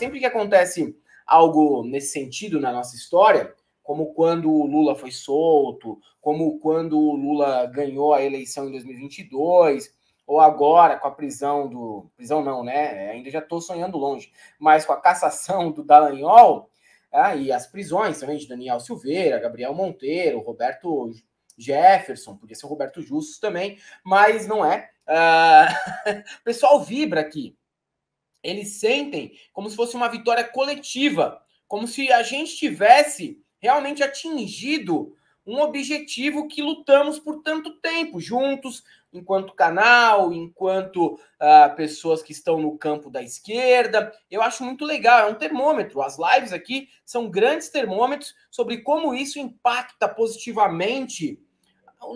sempre que acontece algo nesse sentido na nossa história, como quando o Lula foi solto, como quando o Lula ganhou a eleição em 2022, ou agora com a prisão do... Prisão não, né? Ainda já estou sonhando longe, mas com a cassação do Dallagnol, e as prisões também de Daniel Silveira, Gabriel Monteiro, Roberto Jefferson, podia ser o Roberto Justus também, mas não é. O pessoal vibra aqui. Eles sentem como se fosse uma vitória coletiva, como se a gente tivesse realmente atingido um objetivo que lutamos por tanto tempo, juntos, enquanto canal, enquanto pessoas que estão no campo da esquerda. Eu acho muito legal, é um termômetro. As lives aqui são grandes termômetros sobre como isso impacta positivamente a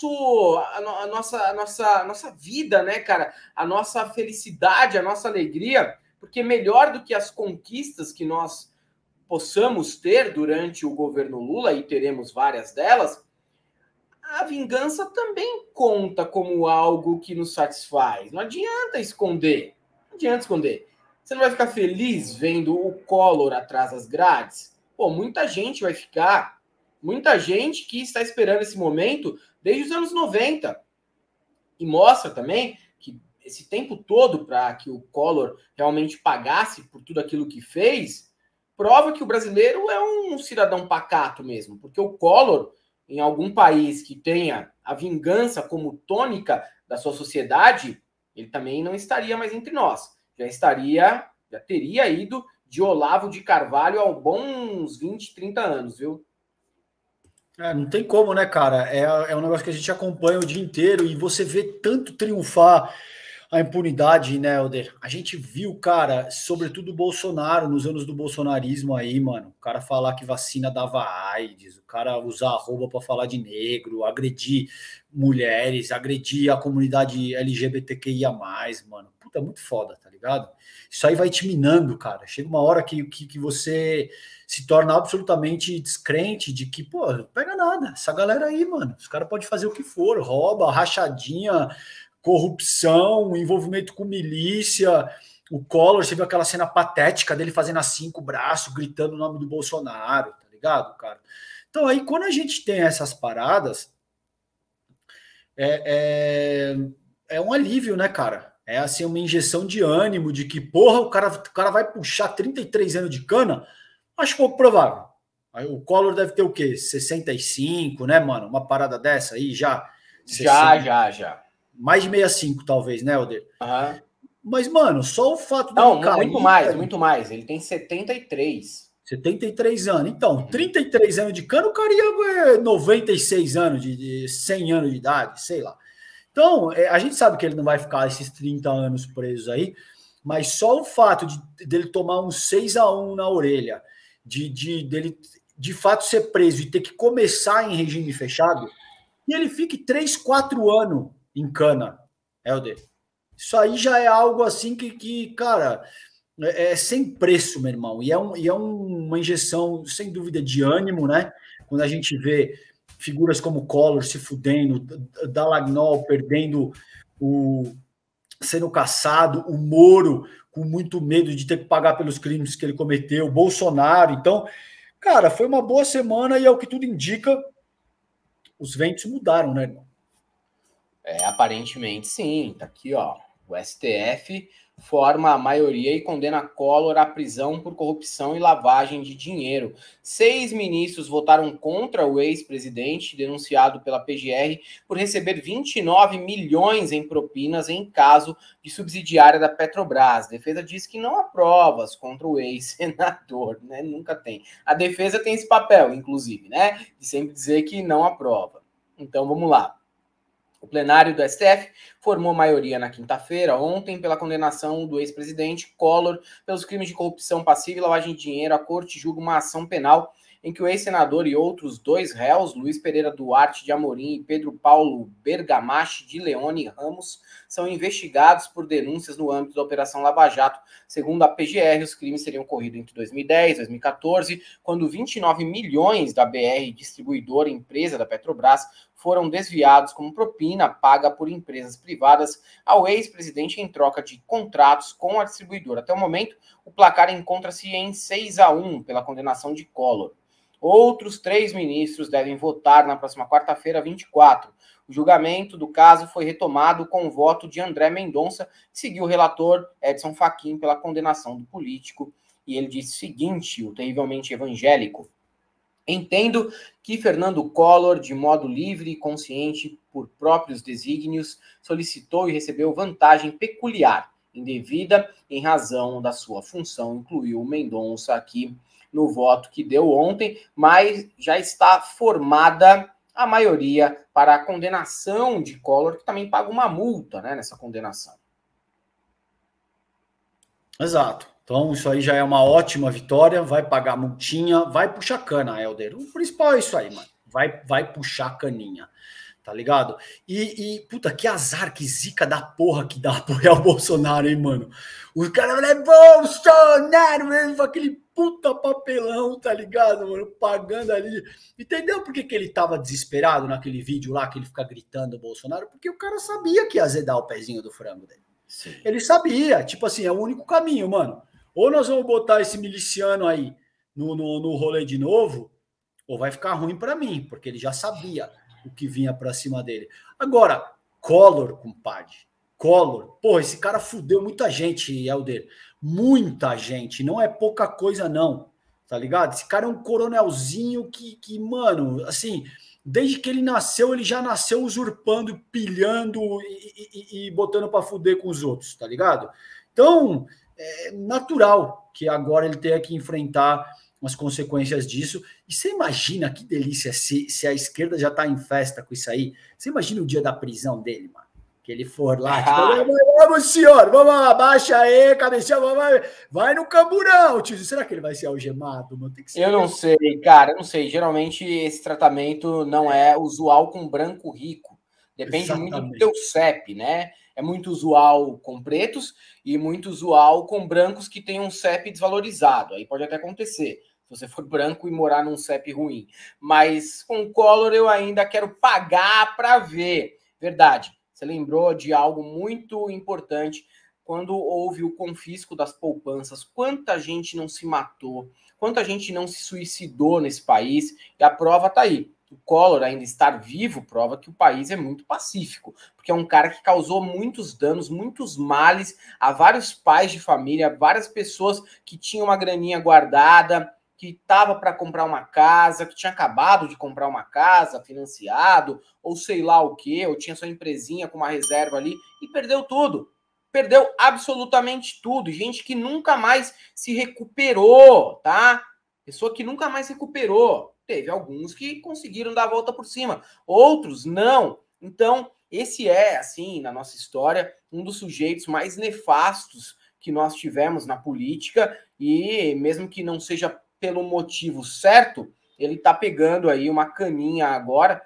nossa vida, né, cara? A nossa felicidade, a nossa alegria, porque melhor do que as conquistas que nós possamos ter durante o governo Lula, e teremos várias delas, a vingança também conta como algo que nos satisfaz. Não adianta esconder. Não adianta esconder. Você não vai ficar feliz vendo o Collor atrás das grades? Pô, muita gente vai ficar. Muita gente que está esperando esse momento desde os anos 90. E mostra também que esse tempo todo para que o Collor realmente pagasse por tudo aquilo que fez, prova que o brasileiro é um cidadão pacato mesmo. Porque o Collor, em algum país que tenha a vingança como tônica da sua sociedade, ele também não estaria mais entre nós. Já teria ido de Olavo de Carvalho há bons 20, 30 anos, viu? Não tem como, né, cara? É um negócio que a gente acompanha o dia inteiro e você vê tanto triunfar a impunidade, né, Helder? A gente viu, cara, sobretudo o Bolsonaro, nos anos do bolsonarismo aí, mano, o cara falar que vacina dava AIDS, o cara usar arroba para falar de negro, agredir mulheres, agredir a comunidade LGBTQIA+, mano. Puta, muito foda, tá ligado? Isso aí vai te minando, cara. Chega uma hora que você se torna absolutamente descrente de que, pô, não pega nada. Essa galera aí, mano, os caras podem fazer o que for, rouba, rachadinha, corrupção, envolvimento com milícia. O Collor, você viu aquela cena patética dele fazendo assim com o braço, gritando o nome do Bolsonaro, tá ligado, cara? Então aí, quando a gente tem essas paradas, é um alívio, né, cara? É assim, uma injeção de ânimo, de que, porra, o cara vai puxar 33 anos de cana. Acho pouco provável. Aí o Collor deve ter o quê? 65, né, mano? Uma parada dessa aí já? 60. Já. Mais de 65, talvez, né, Helder? Uhum. Mas, mano, só o fato dele cair... Muito mais. Ele tem 73. 73 anos. Então, 33 anos de cana, o cara ia 96 anos, de 100 anos de idade, sei lá. Então, a gente sabe que ele não vai ficar esses 30 anos presos aí, mas só o fato dele tomar um 6-1 na orelha, dele de fato ser preso e ter que começar em regime fechado, e ele fique 3, 4 anos em cana, Helder. Isso aí já é algo assim que cara, é sem preço, meu irmão. E é uma injeção, sem dúvida, de ânimo, né? Quando a gente vê figuras como Collor se fudendo, Dallagnol perdendo sendo caçado, o Moro com muito medo de ter que pagar pelos crimes que ele cometeu, o Bolsonaro. Então, cara, foi uma boa semana e, ao que tudo indica, os ventos mudaram, né, irmão? Aparentemente sim. Tá aqui, ó. O STF forma a maioria e condena Collor à prisão por corrupção e lavagem de dinheiro. 6 ministros votaram contra o ex-presidente, denunciado pela PGR por receber 29 milhões em propinas em caso de subsidiária da Petrobras. A defesa diz que não há provas contra o ex-senador, né? Nunca tem. A defesa tem esse papel, inclusive, né? De sempre dizer que não há prova. Então, vamos lá. O plenário do STF formou maioria na quinta-feira, ontem, pela condenação do ex-presidente Collor pelos crimes de corrupção passiva e lavagem de dinheiro. A corte julga uma ação penal em que o ex-senador e outros 2 réus, Luiz Pereira Duarte de Amorim e Pedro Paulo Bergamache de Leone Ramos, são investigados por denúncias no âmbito da Operação Lava Jato. Segundo a PGR, os crimes teriam ocorrido entre 2010 e 2014, quando 29 milhões da BR Distribuidora, empresa da Petrobras, foram desviados como propina paga por empresas privadas ao ex-presidente em troca de contratos com a distribuidora. Até o momento, o placar encontra-se em 6-1 pela condenação de Collor. Outros 3 ministros devem votar na próxima quarta-feira, 24. O julgamento do caso foi retomado com o voto de André Mendonça, que seguiu o relator Edson Fachin pela condenação do político. E ele disse o seguinte, o terrivelmente evangélico: entendo que Fernando Collor, de modo livre e consciente por próprios desígnios, solicitou e recebeu vantagem peculiar, indevida, em razão da sua função. Incluiu o Mendonça aqui no voto que deu ontem, mas já está formada a maioria para a condenação de Collor, que também paga uma multa, né, nessa condenação. Exato. Então, isso aí já é uma ótima vitória, vai pagar multinha, vai puxar cana, Helder. O principal é isso aí, mano. Vai puxar caninha, tá ligado? Puta, que azar, que zica da porra que dá apoiar o Bolsonaro, hein, mano? Os caras falam, Bolsonaro, mesmo, aquele puta papelão, tá ligado, mano? Pagando ali. Entendeu por que ele tava desesperado naquele vídeo lá, que ele fica gritando o Bolsonaro? Porque o cara sabia que ia azedar o pezinho do frango dele. Sim. Ele sabia, tipo assim, é o único caminho, mano. Ou nós vamos botar esse miliciano aí no rolê de novo, ou vai ficar ruim para mim, porque ele já sabia o que vinha para cima dele. Agora, Collor, compadre. Collor, porra, esse cara fudeu muita gente, Helder. Muita gente, não é pouca coisa não, tá ligado? Esse cara é um coronelzinho que mano, assim, desde que ele nasceu, ele já nasceu usurpando, pilhando e botando para fuder com os outros, tá ligado? Então, é natural que agora ele tenha que enfrentar as consequências disso. E você imagina que delícia se a esquerda já tá em festa com isso aí? Você imagina o dia da prisão dele, mano? Que ele for lá, tipo, vamos, senhor, vamos, abaixa aí, cabecinha, vai no camburão, tio. Será que ele vai ser algemado, mano? Tem que ser. Eu não sei, cara, eu não sei. Geralmente esse tratamento não é usual com branco rico. Depende muito do teu CEP, né? É muito usual com pretos e muito usual com brancos que têm um CEP desvalorizado. Aí pode até acontecer, se você for branco e morar num CEP ruim. Mas com Collor eu ainda quero pagar para ver. Verdade, você lembrou de algo muito importante quando houve o confisco das poupanças. Quanta gente não se matou, quanta gente não se suicidou nesse país, e a prova está aí. O Collor ainda estar vivo prova que o país é muito pacífico, porque é um cara que causou muitos danos, muitos males a vários pais de família, várias pessoas que tinham uma graninha guardada, que estava para comprar uma casa, que tinha acabado de comprar uma casa, financiado, ou sei lá o quê, ou tinha sua empresinha com uma reserva ali, e perdeu tudo. Perdeu absolutamente tudo. Gente que nunca mais se recuperou, tá? Pessoa que nunca mais se recuperou. Teve alguns que conseguiram dar a volta por cima, outros não. Então, esse é, assim, na nossa história, um dos sujeitos mais nefastos que nós tivemos na política, e mesmo que não seja pelo motivo certo, ele tá pegando aí uma caninha agora,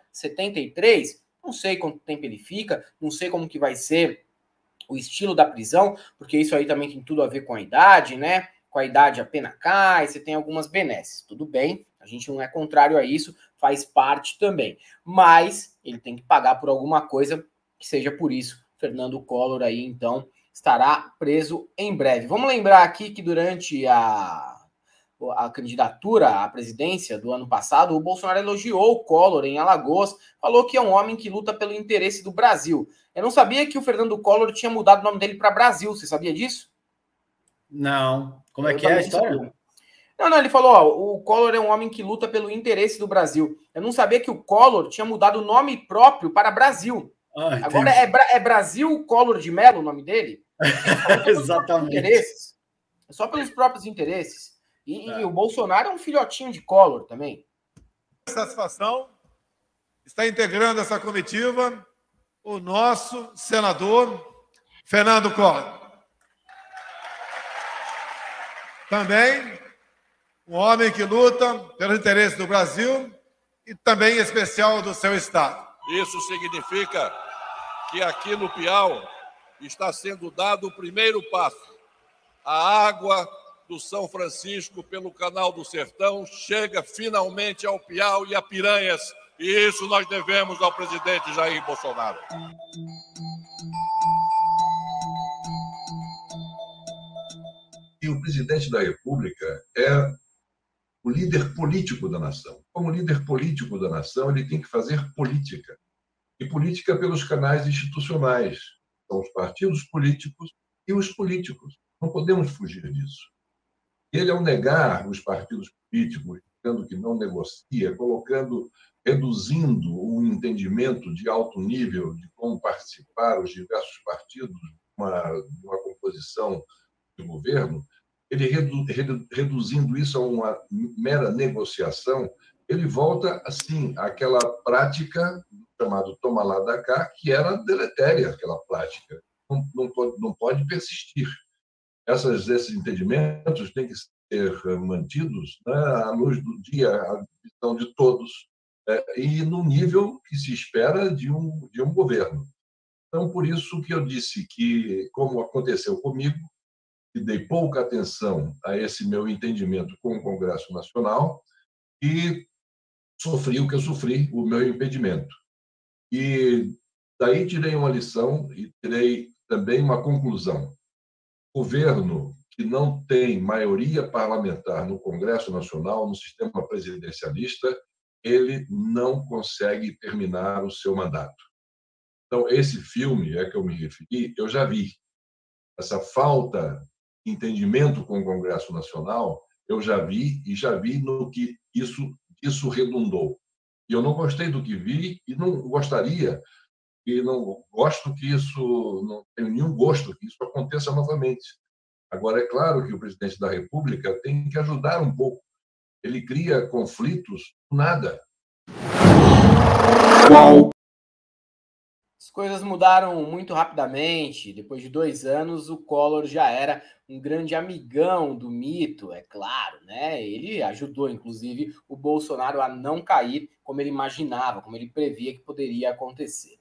73, não sei quanto tempo ele fica, não sei como que vai ser o estilo da prisão, porque isso aí também tem tudo a ver com a idade, né? Com a idade a pena cai, você tem algumas benesses. Tudo bem, a gente não é contrário a isso, faz parte também. Mas ele tem que pagar por alguma coisa, que seja por isso. Fernando Collor aí, então, estará preso em breve. Vamos lembrar aqui que durante a candidatura à presidência do ano passado, o Bolsonaro elogiou o Collor em Alagoas, falou que é um homem que luta pelo interesse do Brasil. Eu não sabia que o Fernando Collor tinha mudado o nome dele para Brasil. Você sabia disso? Não. Como é que é a história? Não, ele falou, ó, o Collor é um homem que luta pelo interesse do Brasil. Eu não sabia que o Collor tinha mudado o nome próprio para Brasil. Agora é Brasil Collor de Mello o nome dele? Exatamente. É só pelos próprios interesses. E o Bolsonaro é um filhotinho de Collor também. Satisfação está integrando essa comitiva o nosso senador Fernando Collor. Também um homem que luta pelo interesse do Brasil e também em especial do seu estado. Isso significa que aqui no Piau está sendo dado o primeiro passo. A água do São Francisco pelo Canal do Sertão chega finalmente ao Piau e a Piranhas E isso nós devemos ao presidente Jair Bolsonaro. E o presidente da República é o líder político da nação. Como líder político da nação, ele tem que fazer política. E política pelos canais institucionais. São os partidos políticos e os políticos. Não podemos fugir disso. Ele, ao negar os partidos políticos, dizendo que não negocia, reduzindo o entendimento de alto nível de como participar os diversos partidos de uma composição de governo, ele reduzindo isso a uma mera negociação, ele volta, assim, àquela prática chamada toma lá da cá, que era deletéria, aquela prática. Não pode persistir. Esses entendimentos têm que ser mantidos, né, à luz do dia, à visão de todos, e no nível que se espera de um governo. Então, por isso que eu disse que, como aconteceu comigo, e dei pouca atenção a esse meu entendimento com o Congresso Nacional e sofri o que eu sofri, o meu impedimento. E daí tirei uma lição e tirei também uma conclusão. O governo que não tem maioria parlamentar no Congresso Nacional, no sistema presidencialista, ele não consegue terminar o seu mandato. Então, esse filme a que eu me referi, eu já vi. Essa falta de entendimento com o Congresso Nacional, eu já vi no que isso redundou. E eu não gostei do que vi e não gostaria, e não gosto que isso, não tenho nenhum gosto que isso aconteça novamente. Agora, é claro que o presidente da República tem que ajudar um pouco. Ele cria conflitos do nada. As coisas mudaram muito rapidamente. Depois de 2 anos, o Collor já era um grande amigão do mito, é claro, né? Ele ajudou, inclusive, o Bolsonaro a não cair como ele imaginava, como ele previa que poderia acontecer.